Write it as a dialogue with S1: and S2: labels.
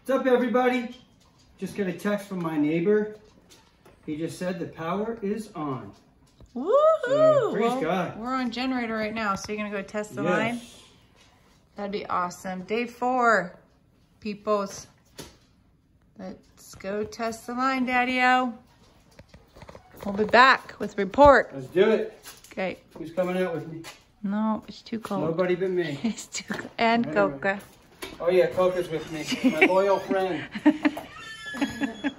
S1: What's up, everybody? Just got a text from my neighbor. He just said the power is on.
S2: Woohoo!
S1: So, praise God.
S2: We're on generator right now, so you're gonna go test the line? That'd be awesome. Day 4, peoples. Let's go test the line, Daddy-O. We'll be back with report.
S1: Let's do it.
S2: Okay.
S1: Who's coming out with me?
S2: No, it's too cold.
S1: Nobody but me.
S2: It's too cold. And
S1: Anyway.
S2: Coca.
S1: Oh yeah, Coca's with me. My loyal friend.